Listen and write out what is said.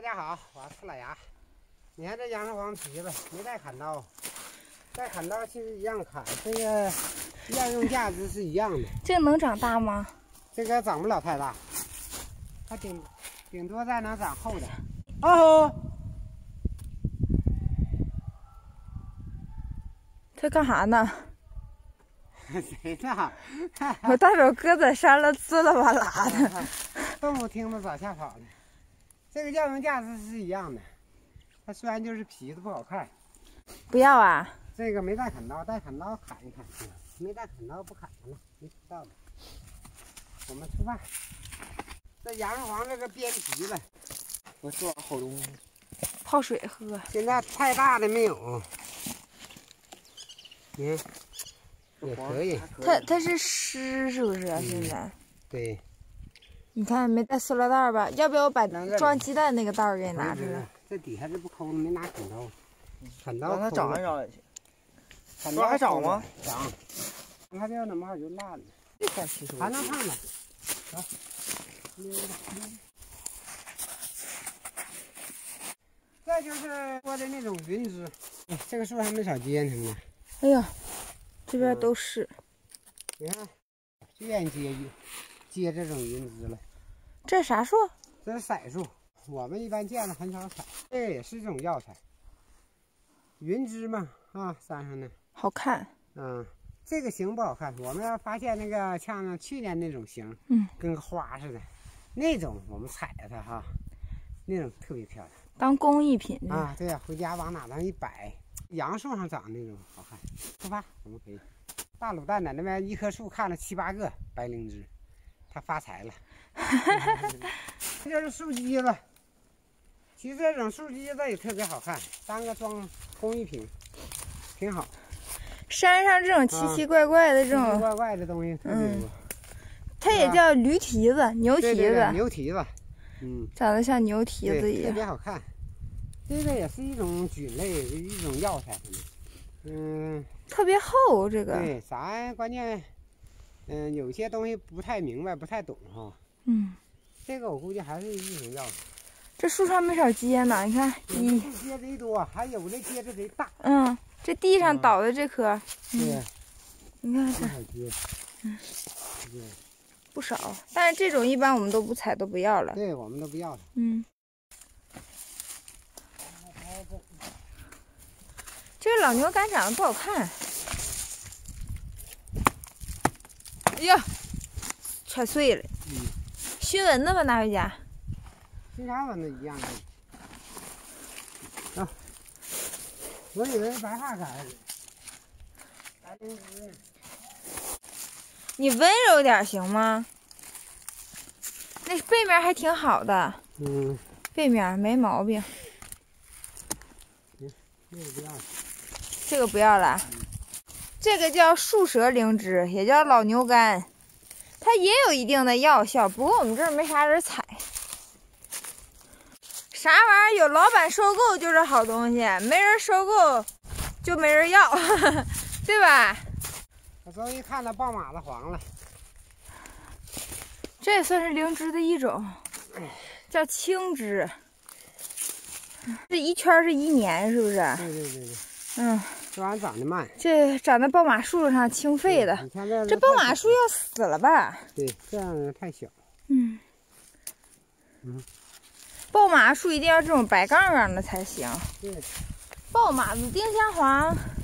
家好，我是老牙。你看这杨树黄皮子没带砍刀，带砍刀其实一样砍，这个药用价值是一样的。 这个能长大吗？ 这个长不了太大，它顶多再能长厚点。哦， 这干啥呢？ 谁呢？ 我大表哥在山了，滋啦哇啦的。 动物听着早吓跑了。这个药用价值是一样的，它虽然就是皮子不好看。 不要啊！ 这个没带砍刀，带砍刀砍一砍，没带砍刀不砍了，没吃到的。我们吃饭。这杨树黄这个边皮了，我做好东西， 泡水喝。 现在太大的没有，你看也可以。 它是湿是不是啊？现在。 对。 你看没带塑料袋吧？要不要我把装鸡蛋那个袋给你拿出来？ 这底下这不抠，没拿砍刀，砍刀让它长一长也行。 砍刀还长吗？ 长。它这样怎么好就烂了？ 这块其实还能看呢。走，这就是说的那种云芝。这个树还没少结呢。 哎呀，这边都是。 你看，最愿意接这种云芝了。 这是啥树？ 这是色树，我们一般见的很少采。这也是一种药材，云芝嘛，啊，山上的好看。 嗯，这个形不好看。我们要发现那个像去年那种形，跟个花似的，那种我们采了它哈，那种特别漂亮， 当工艺品啊。对呀，回家往哪上一摆，杨树上长那种好看。出发，我们可以。大卤蛋在那边一棵树看了7、8个白灵芝，他发财了。这就是树基子，其实这种树基子也特别好看，当个装工艺品，挺好。 山上这种奇奇怪怪的这种奇奇怪怪的东西特别多。 它也叫驴蹄子、牛蹄子。 对，牛蹄子， 长得像牛蹄子一样， 特别好看。这个也是一种菌类，一种药材。 特别厚这个。 对，关键，有些东西不太明白，不太懂哈。这个我估计还是一种药材。 这树上没少结呢，你看， 结贼多，还有的结的贼大。 这地上倒的这棵， 对， 你看看，不少。但是这种一般我们都不采，都不要了。 对，我们都不要了。 这个老牛杆长得不好看。哎呀，踹碎了。熏蚊子吧，拿回家。 熏啥蚊子一样的。啊，我以为白发杆儿，白灵芝呢。 你温柔点行吗？那背面还挺好的。背面没毛病。 这个不要了。 这个不要了。这个叫树蛇灵芝，也叫老牛肝，它也有一定的药效，不过我们这儿没啥人采。啥玩意儿有老板收购就是好东西，没人收购就没人要，对吧？ 我终于看到爆马子黄了。 这也算是灵芝的一种，叫青芝。这一圈是1年，是不是？ 对。这玩意长得慢。 这长在爆马树上清肺的。 你看这爆马树要死了吧？ 对，这样太小。 爆马树一定要这种白杠杠的才行。 对。 爆马子、丁香黄